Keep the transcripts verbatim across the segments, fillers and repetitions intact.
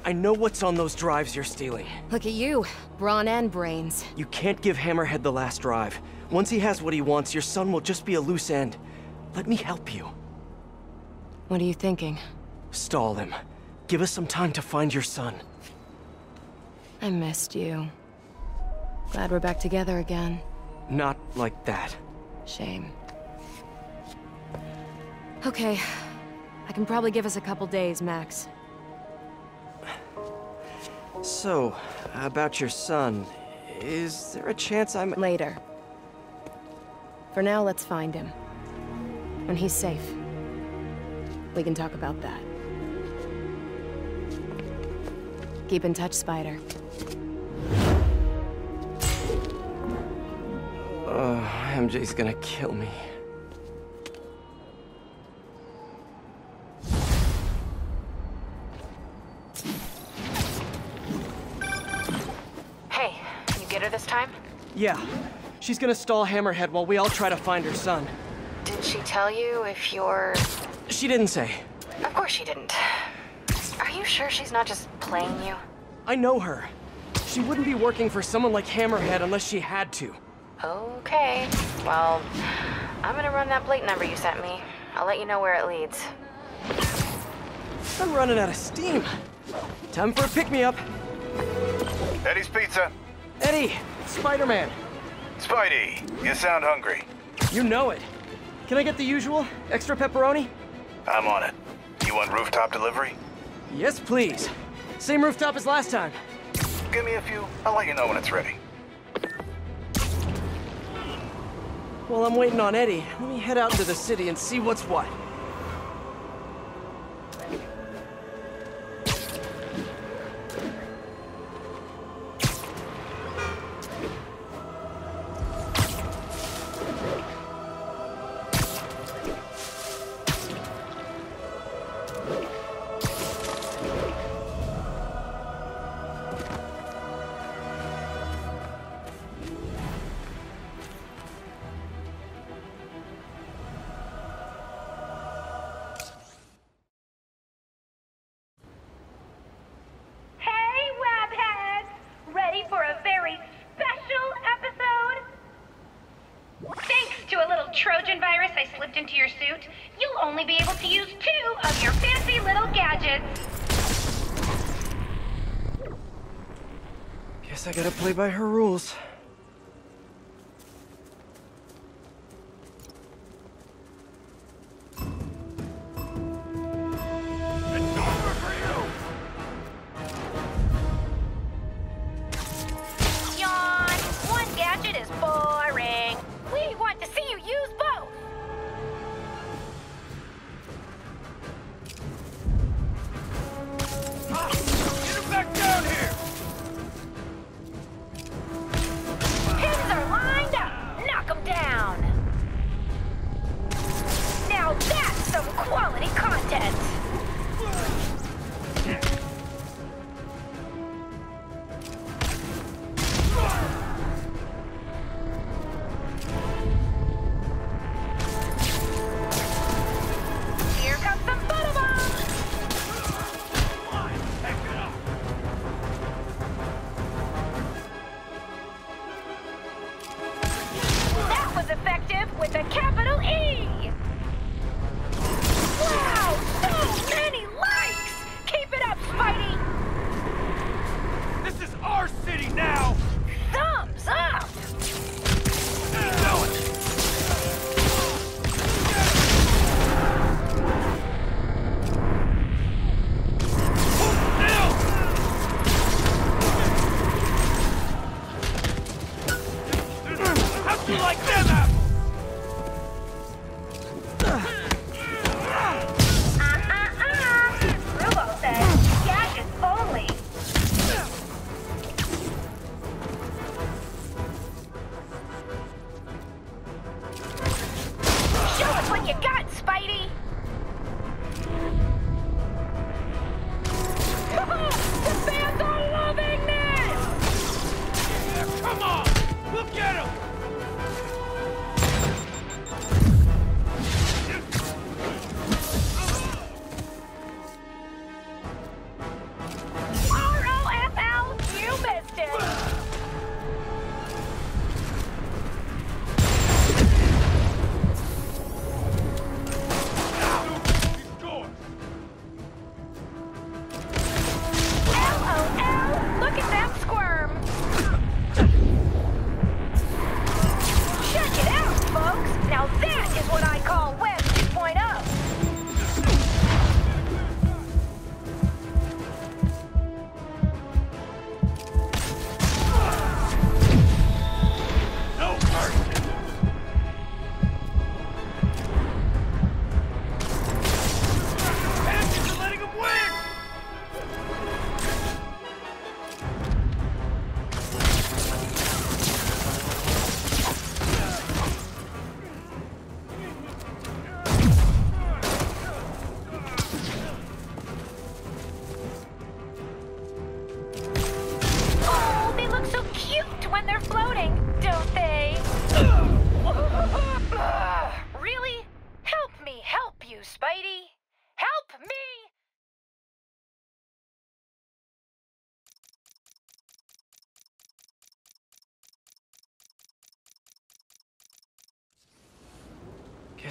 I know what's on those drives you're stealing. Look at you, brawn and brains. You can't give Hammerhead the last drive. Once he has what he wants, your son will just be a loose end. Let me help you. What are you thinking? Stall him. Give us some time to find your son. I missed you. Glad we're back together again. Not like that. Shame. Okay. I can probably give us a couple days, Max. So, about your son, is there a chance I'm... Later. For now, let's find him. When he's safe, we can talk about that. Keep in touch, Spider. Uh, M J's gonna kill me. Hey, can you get her this time? Yeah. She's gonna stall Hammerhead while we all try to find her son. Did she tell you if you're... She didn't say. Of course she didn't. Are you sure she's not just playing you? I know her. She wouldn't be working for someone like Hammerhead unless she had to. Okay. Well, I'm gonna run that plate number you sent me. I'll let you know where it leads. I'm running out of steam. Time for a pick-me-up. Eddie's Pizza. Eddie, Spider-Man. Spidey, you sound hungry. You know it. Can I get the usual? Extra pepperoni? I'm on it. You want rooftop delivery? Yes, please. Same rooftop as last time. Give me a few. I'll let you know when it's ready. While I'm waiting on Eddie, let me head out into the city and see what's what. For a very special episode? Thanks to a little Trojan virus I slipped into your suit, you'll only be able to use two of your fancy little gadgets. Guess I gotta play by her rules.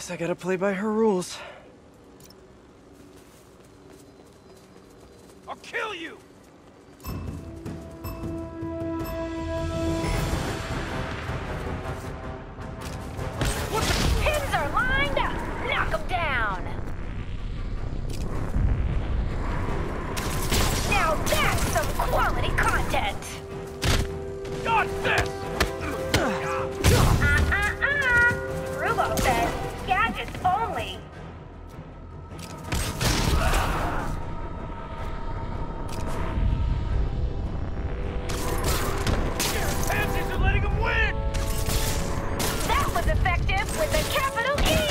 Guess I gotta play by her rules. I'll kill you! Pins are lined up! Knock them down! Now that's some quality content! Got this! Uh-uh-uh! Rubo says, gadgets only! Pansies are letting him win! That was effective with a capital E!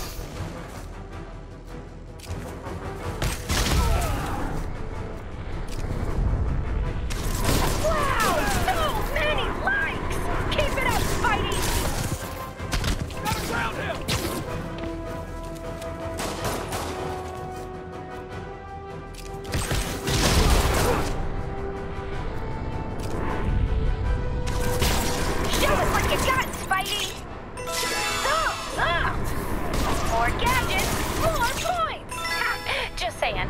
Wow! So many likes! Keep it up, Spidey! Gotta ground him! Show us what you got, Spidey! Thumbs up! More gadgets, more points! Ha, just saying.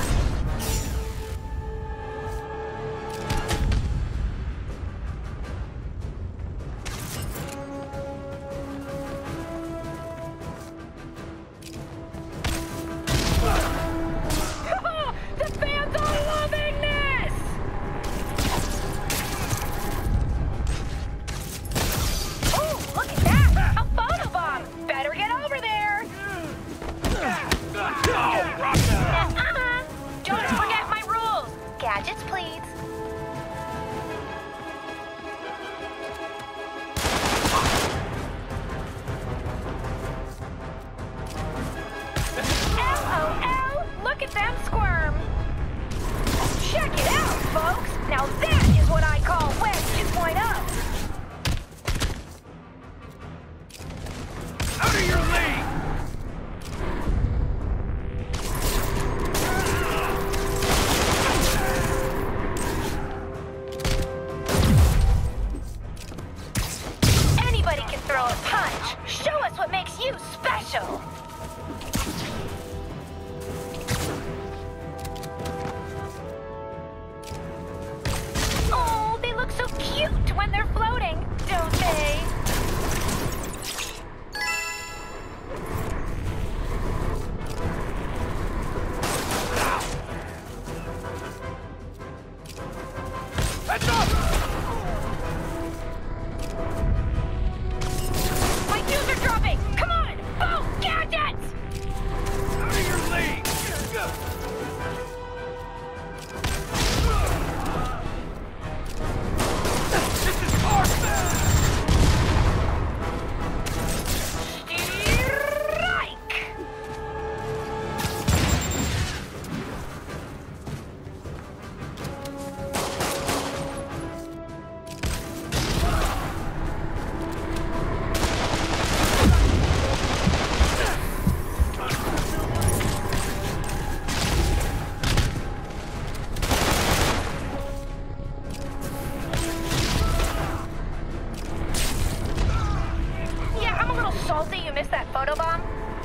The fans are loving this! Oh, look at that! A photobomb! Better get over there! Oh, rock that! Uh-uh! Don't forget my rules! Gadgets, please. LOL! Look at them squirm! Check it out, folks! Now that is what I call Web two point oh! Out of your league! Anybody can throw a punch! Show us what makes you special! Oh, they look so cute when they're floating, don't they? Heads up! My dudes are dropping! Come on! Boom! Gadgets! Out of your league! This is Tarzan! Strike! Yeah, I'm a little salty you missed that photobomb.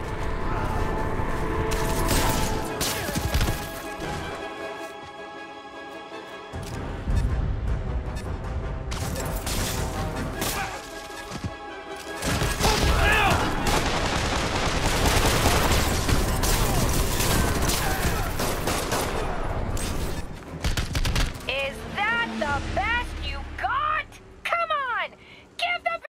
Is that the best you got? Come on! Give the...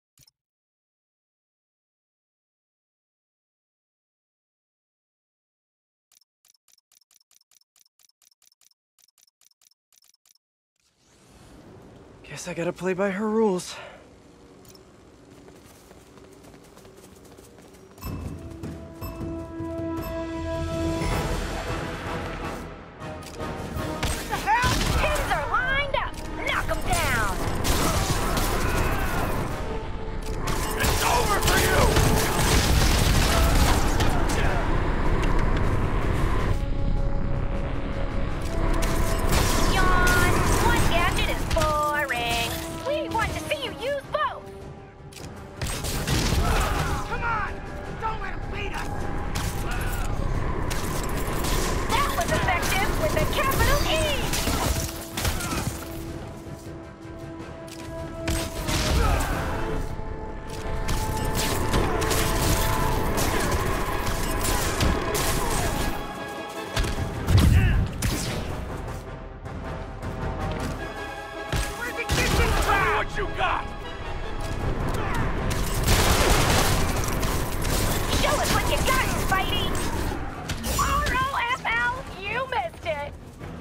Guess I gotta play by her rules. Pins are lined up! Knock them down! It's over for you! Yawn! One gadget is boring! We want to see you you got? Show us what you got, Spidey! R O F L, you missed it!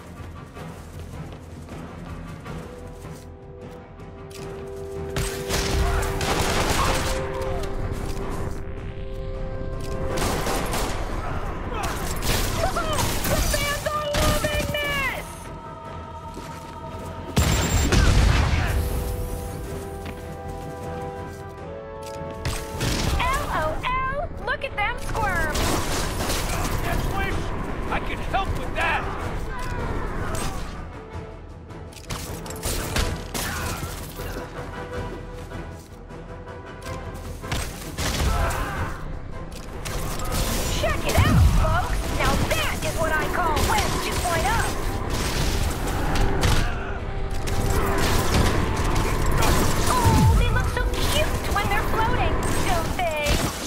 The fans are loving this! L O L, look at them squirm! Death wish? I can help with that! Check it out, folks! Now that is what I call Web two point oh! Oh, they look so cute when they're floating, don't they?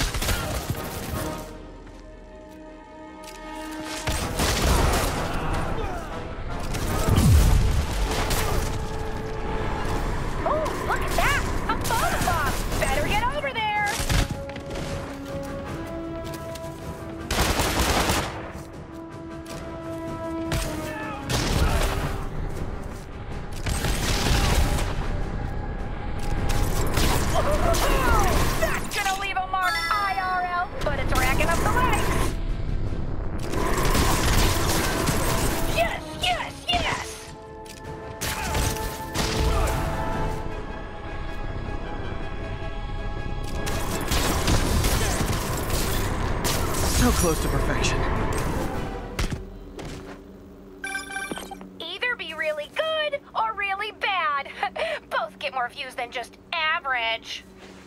Oh, look at that! A photobomb! Better get over there! That's gonna leave a mark, I R L, but it's racking up the legs. Yes, yes, yes! So close to perfection. Either be really good or really bad. Both get more views than just average.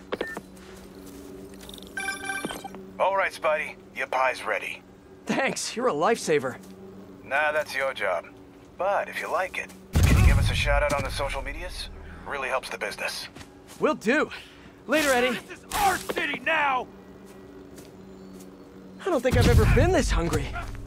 All right, Spidey. Your pie's ready. Thanks, you're a lifesaver. Nah, that's your job. But if you like it, can you give us a shout out on the social medias? Really helps the business. Will do. Later, Eddie. This is our city now! I don't think I've ever been this hungry.